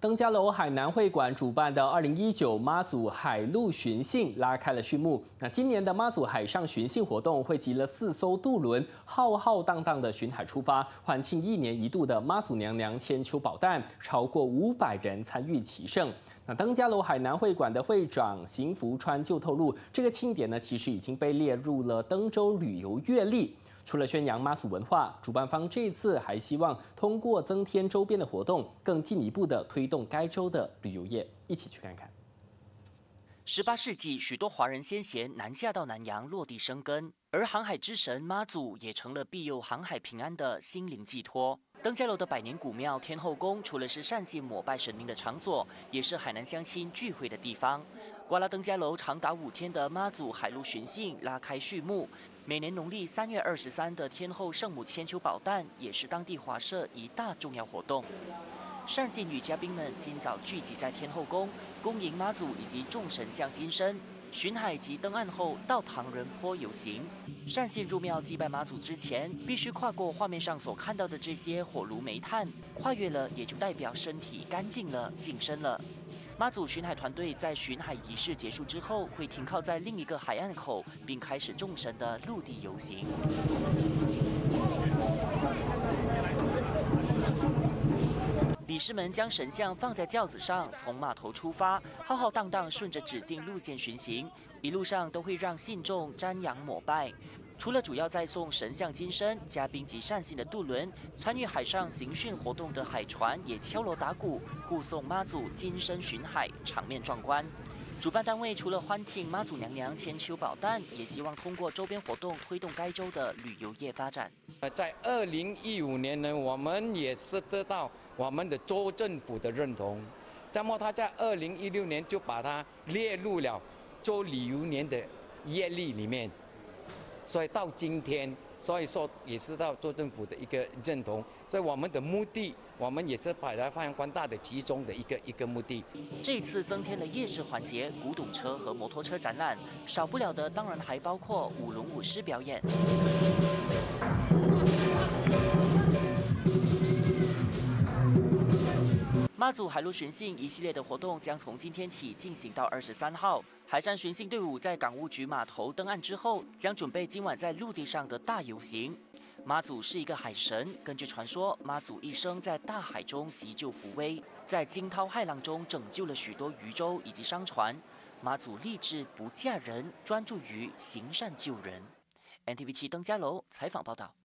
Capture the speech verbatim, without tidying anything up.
登嘉楼海南会馆主办的二零一九妈祖海陆巡幸拉开了序幕。那今年的妈祖海上巡幸活动汇集了四艘渡轮，浩浩荡荡的巡海出发，欢庆一年一度的妈祖娘娘千秋宝诞，超过五百人参与其盛。那登嘉楼海南会馆的会长邢福川就透露，这个庆典呢，其实已经被列入了登州旅游月历。除了宣扬妈祖文化，主办方这次还希望通过增添周边的活动，更进一步的推动该州的旅游业。一起去看看。 十八世纪，许多华人先贤南下到南洋落地生根，而航海之神妈祖也成了庇佑航海平安的心灵寄托。登嘉楼的百年古庙天后宫，除了是善信膜拜神明的场所，也是海南乡亲聚会的地方。瓜拉登嘉楼长达五天的妈祖海陆巡幸拉开序幕。每年农历三月二十三的天后圣母千秋宝诞，也是当地华社一大重要活动。善信女嘉宾们今早聚集在天后宫，恭迎妈祖以及众神像金身。巡海及登岸后，到唐人坡游行。善信入庙祭拜妈祖之前，必须跨过画面上所看到的这些火炉煤炭，跨越了也就代表身体干净了、净身了。妈祖巡海团队在巡海仪式结束之后，会停靠在另一个海岸口，并开始众神的陆地游行。理事们将神像放在轿子上，从码头出发，浩浩荡荡顺着指定路线巡行，一路上都会让信众瞻仰膜拜。除了主要载送神像金身、嘉宾及善信的渡轮，参与海上行训活动的海船也敲锣打鼓，护送妈祖金身巡海，场面壮观。主办单位除了欢庆妈祖娘娘千秋宝诞，也希望通过周边活动推动该州的旅游业发展。 在二零一五年呢，我们也是得到我们的州政府的认同，那么他在二零一六年就把它列入了州旅游年的业历里面，所以到今天，所以说也是到州政府的一个认同，所以我们的目的，我们也是把它发扬光大的其中的一个一个目的。 这次增添了夜市环节、古董车和摩托车展览，少不了的当然还包括舞龙舞狮表演。妈祖海陆巡幸一系列的活动将从今天起进行到二十三号。海上巡幸队伍在港务局码头登岸之后，将准备今晚在陆地上的大游行。妈祖是一个海神，根据传说，妈祖一生在大海中急救扶危，在惊涛骇浪中拯救了许多渔舟以及商船。妈祖立志不嫁人，专注于行善救人。N T V 七登嘉楼采访报道。